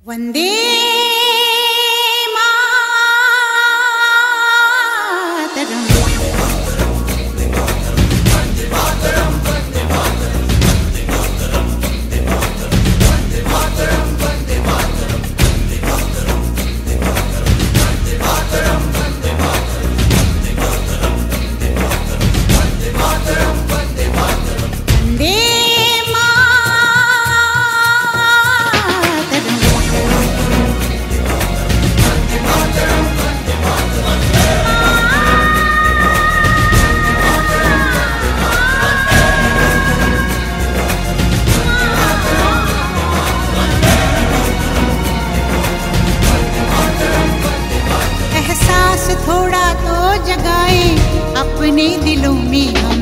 वंदे मातरम। थोड़ा तो जगाए अपने दिलों में हम,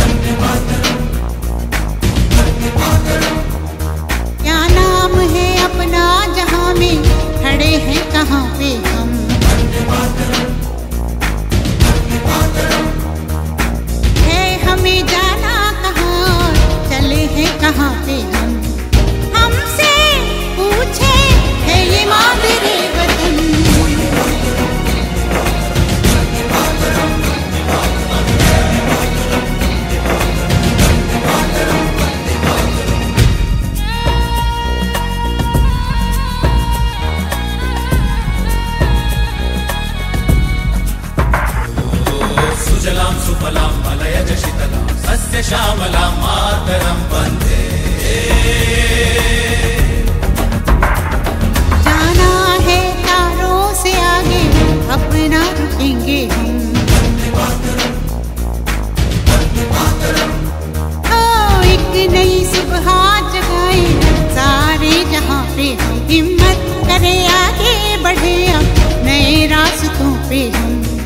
क्या नाम है अपना जहां में, खड़े हैं कहाँ पे हम। है हमें जाना कहाँ, चले हैं कहाँ पे हम। हमसे पूछे है ये मादरे वतन, सुजलां सुफलां मलयज शीतलां सस्य श्यामलां मातरं वन्दे। जाना है तारों से आगे, अपना रुकेंगे हम। एक नई सुबह जगाए सारे जहां पे हम, हिम्मत करे आगे बढ़े अब नए रास्तों पे हम।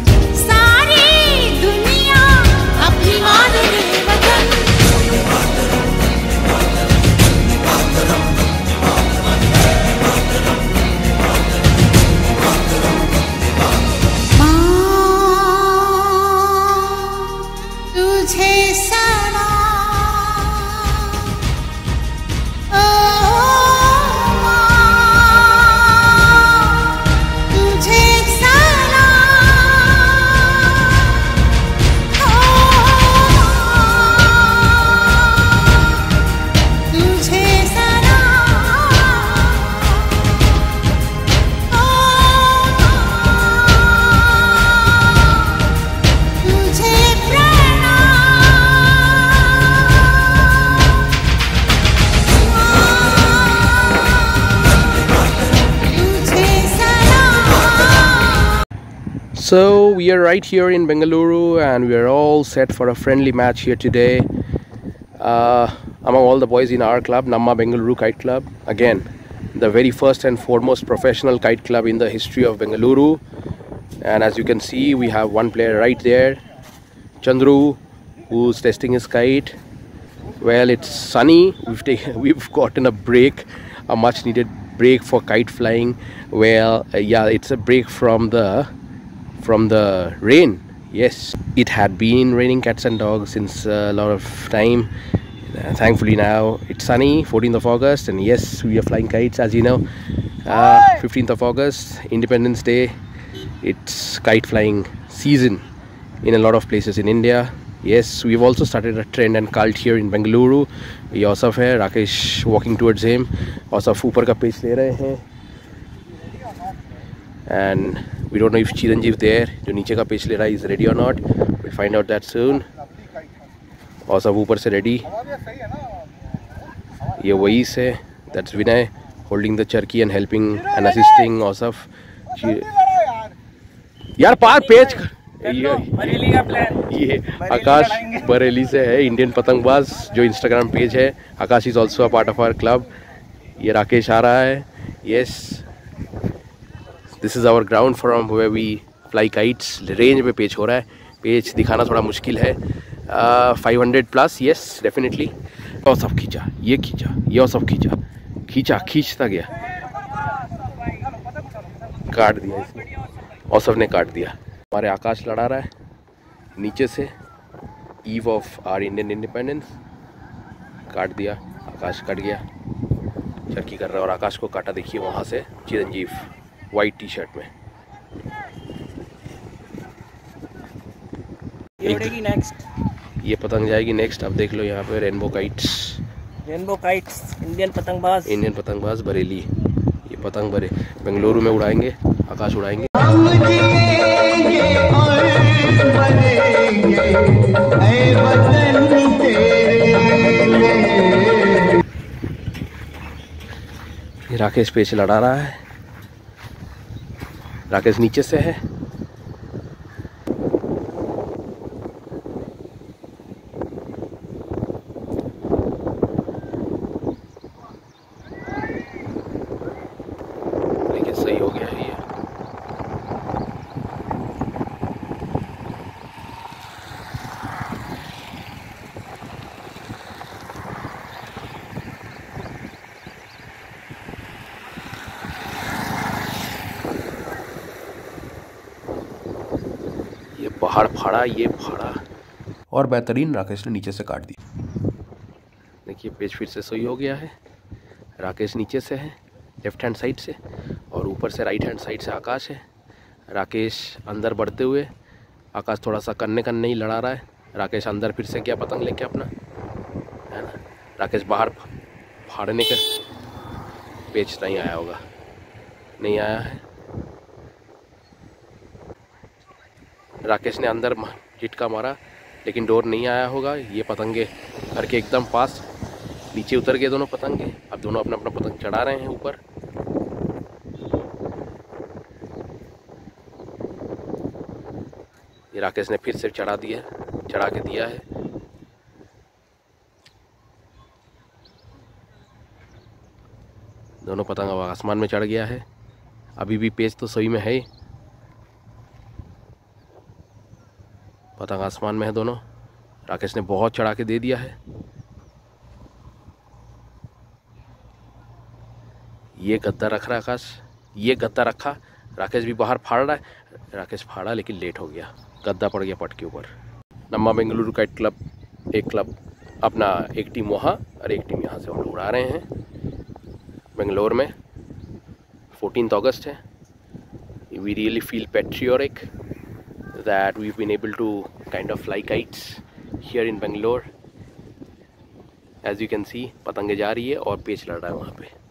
So we are right here in Bengaluru and we are all set for a friendly match here today among all the boys in our club, Namma Bengaluru Kite Club. Again, the very first and foremost professional kite club in the history of Bengaluru. And as you can see, we have one player right there, Chandru, who's testing his kite. Well, it's sunny. We've gotten a break, a much needed break for kite flying. Well, yeah, it's a break from the rain. Yes, it had been raining cats and dogs since a lot of time. Thankfully now it's sunny, 14th of August, and yes, we are flying kites, as you know. 15th of August, Independence Day. It's kite flying season in a lot of places in India. Yes, we've also started a trend and cult here in Bengaluru. Yosef hai, Rakesh walking towards him. Yosef ऊपर का पेच ले रहे हैं. And we don't know if Chiranjeev there, जो नीचे का पेच ले रहा है, is ready or not. We'll find out that soon. और सब ऊपर से ready. ये वही से, that's Vinay holding the charki and helping and assisting Osaf. यार पार पेच ये आकाश बरेली से है, इंडियन पतंगबाज, जो इंस्टाग्राम पेज है. आकाश is also a part of our club. ये राकेश आ रहा है. Yes, this is our ground from where we fly kites. Range पे पेच हो रहा है. पेच दिखाना थोड़ा मुश्किल है. 500 प्लस, yes, definitely. और सब खींचा, ये खींचा, ये सब खींचा, खींचता गया, काट दिया इसने. और सब ने काट दिया. हमारे आकाश लड़ा रहा है नीचे से. Eve of our Indian independence. काट दिया, आकाश कट गया. चरखी कर रहा है। और आकाश को काटा देखिए वहाँ से चिरंजीव वाइट टी शर्ट में। ये उड़ेगी नेक्स्ट, ये पतंग जाएगी नेक्स्ट। अब देख लो यहाँ पे रेनबो काइट्स, इंडियन पतंगबाज बरेली। ये पतंग बेंगलुरु में उड़ाएंगे, आकाश उड़ाएंगे। ये राकेश पेच लड़ा रहा है, राकेश नीचे से है। लेकिन सही हो गया है ये। पहाड़ फाड़ा, ये फाड़ा और बेहतरीन राकेश ने नीचे से काट दी। देखिए पेज फिर से सही हो गया है। राकेश नीचे से है लेफ्ट हैंड साइड से और ऊपर से राइट हैंड साइड से आकाश है। राकेश अंदर बढ़ते हुए, आकाश थोड़ा सा कन्ने ही लड़ा रहा है। राकेश अंदर फिर से गया पतंग लेके अपना, है ना। राकेश बाहर फाड़ने का पेच नहीं आया होगा, नहीं आया है। राकेश ने अंदर झटका मारा लेकिन डोर नहीं आया होगा। ये पतंगे घर के एकदम पास नीचे उतर गए दोनों पतंगे। अब दोनों अपना अपना पतंग चढ़ा रहे हैं ऊपर। ये राकेश ने फिर से चढ़ा के दिया है। दोनों पतंग अब आसमान में चढ़ गया है। अभी भी पेच तो सही में है, पतंग आसमान में है दोनों। राकेश ने बहुत चढ़ा के दे दिया है। ये गद्दा रख रहा है आकाश, ये गद्दा रखा। राकेश भी बाहर फाड़ रहा है। राकेश फाड़ा लेकिन लेट हो गया, गद्दा पड़ गया पट के ऊपर। नम्मा बेंगलुरु काइट क्लब, एक क्लब अपना, एक टीम वहाँ और एक टीम यहाँ से हम लोग उड़ा रहे हैं बेंगलोर में। 14 अगस्त है। We really feel patriotic that we've been able to kind of fly kites here in Bangalore. As you can see, पतंगे जा रही है और पेच लड़ रहा है वहाँ पे।